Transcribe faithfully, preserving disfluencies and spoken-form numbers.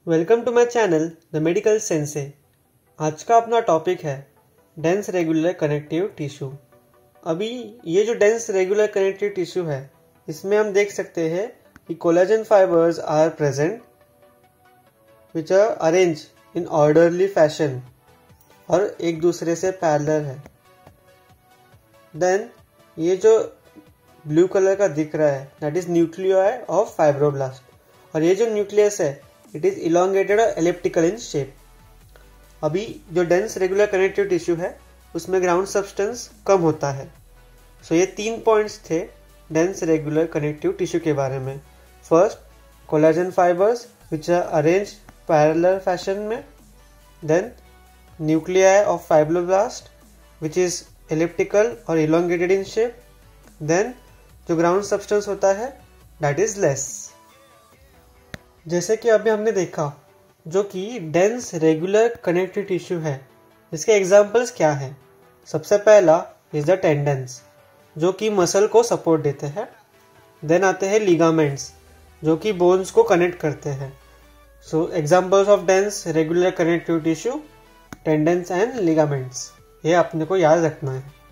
Welcome to my channel the medical sensei. आज का अपना टॉपिक है डेंस रेगुलर कनेक्टिव टिश्यू। अभी ये जो डेंस रेगुलर कनेक्टिव टिश्यू है, इसमें हम देख सकते हैं कि collagen fibres are present which are arrange in orderly fashion और एक दूसरे से पैरेलल है। देन ये जो ब्लू कलर का दिख रहा है that is nuclei of fibroblast, और ये जो न्यूक्लियस है इट इज इलोंगेटेड और एलिप्टिकल इन शेप। अभी जो डेंस रेगुलर कनेक्टिव टिश्यू है उसमें ग्राउंड सब्सटेंस कम होता है। सो so, ये तीन पॉइंट्स थे डेंस रेगुलर कनेक्टिव टिश्यू के बारे में। First, collagen fibres which are arrange parallel fashion में। Then nuclei of fibroblast which is elliptical और इलोंगेटेड इन शेप। देन जो ग्राउंड सब्सटेंस होता है दैट इज लेस। जैसे कि अभी हमने देखा जो कि डेंस रेगुलर कनेक्टिव टिश्यू है, इसके एग्जांपल्स क्या हैं। सबसे पहला इज द टेंडन्स जो कि मसल को सपोर्ट देते हैं। देन आते हैं लिगामेंट्स जो कि बोन्स को कनेक्ट करते हैं। So examples of dense regular connective tissue, tendons and ligaments, ये अपने को याद रखना है।